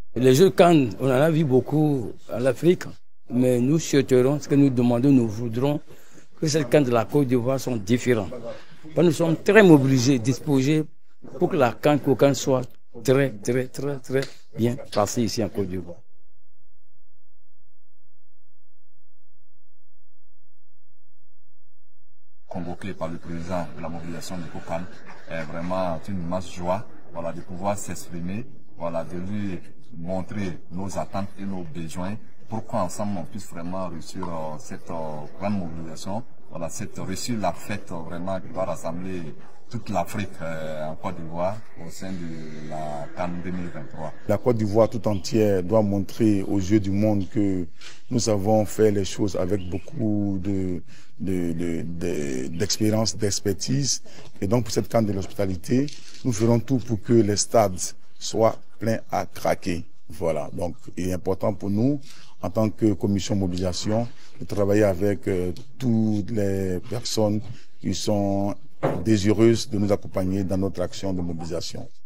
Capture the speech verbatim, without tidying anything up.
Les jeux CAN, on en a vu beaucoup en Afrique, mais nous souhaiterons, ce que nous demandons, nous voudrons que ces CAN de la Côte d'Ivoire sont différents. Nous sommes très mobilisés, disposés pour que la CAN soit très, très, très, très bien passée ici en Côte d'Ivoire. Convoqué par le président de la mobilisation de COCAN, est vraiment une immense joie, voilà, de pouvoir s'exprimer, voilà, de lui montrer nos attentes et nos besoins pour qu'ensemble on puisse vraiment réussir euh, cette euh, grande mobilisation, voilà, cette réussir la fête euh, vraiment qui va rassembler toute l'Afrique euh, en Côte d'Ivoire au sein de la CAN deux mille vingt-trois. La Côte d'Ivoire tout entière doit montrer aux yeux du monde que nous avons fait les choses avec beaucoup de, de, de, de, d'expérience, d'expertise. Et donc pour cette CAN de l'hospitalité, nous ferons tout pour que les stades soient pleins à craquer. Voilà, donc il est important pour nous, en tant que commission mobilisation, de travailler avec euh, toutes les personnes qui sont désireuses de nous accompagner dans notre action de mobilisation.